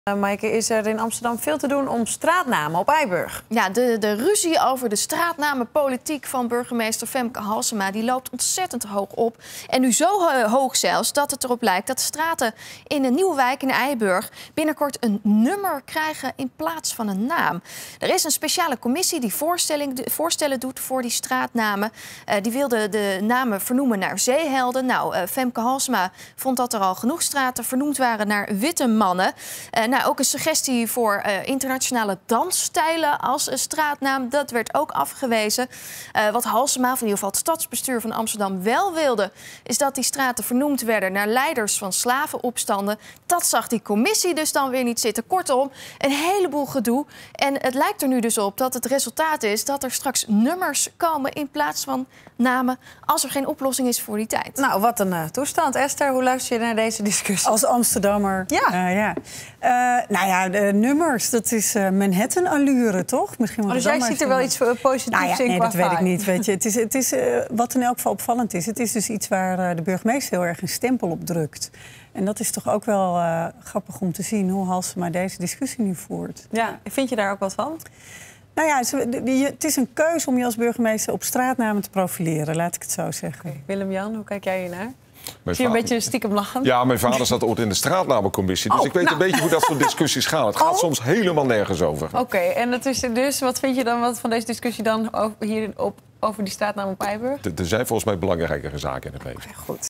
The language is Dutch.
Maaike, is er in Amsterdam veel te doen om straatnamen op Eiburg? Ja, de ruzie over de straatnamenpolitiek van burgemeester Femke Halsema die loopt ontzettend hoog op. En nu zo hoog zelfs dat het erop lijkt dat de straten in een nieuwe wijk in Eiburg binnenkort een nummer krijgen in plaats van een naam. Er is een speciale commissie die voorstellen doet voor die straatnamen. Die wilde de namen vernoemen naar zeehelden. Nou, Femke Halsema vond dat er al genoeg straten vernoemd waren naar witte mannen. Ook een suggestie voor internationale dansstijlen als straatnaam. Dat werd ook afgewezen. Wat Halsema, of in ieder geval het stadsbestuur van Amsterdam, wel wilde, is dat die straten vernoemd werden naar leiders van slavenopstanden. Dat zag die commissie dus dan weer niet zitten. Kortom, een heleboel gedoe. En het lijkt er nu dus op dat het resultaat is dat er straks nummers komen in plaats van namen, als er geen oplossing is voor die tijd. Nou, wat een toestand. Esther, hoe luister je naar deze discussie? Als Amsterdammer. Ja. Nou ja, de nummers, dat is Manhattan-allure, toch? Misschien dus jij ziet er wel iets positiefs in? Nee, dat weet ik niet. Weet je. Het is wat in elk geval opvallend is, het is dus iets waar de burgemeester heel erg een stempel op drukt. En dat is toch ook wel grappig om te zien hoe Halsema deze discussie nu voert. Ja, vind je daar ook wat van? Nou ja, het is een keuze om je als burgemeester op straatnamen te profileren, laat ik het zo zeggen. Okay. Willem-Jan, hoe kijk jij hiernaar? Ik zie een beetje stiekem lachen. Ja, mijn vader zat ooit in de straatnamencommissie. Dus ik weet een beetje hoe dat soort discussies gaan. Het gaat soms helemaal nergens over. Oké, en dat is dus, wat vind je dan van deze discussie dan over die straatnaam op Eiburg? Er zijn volgens mij belangrijkere zaken in het leven. Goed.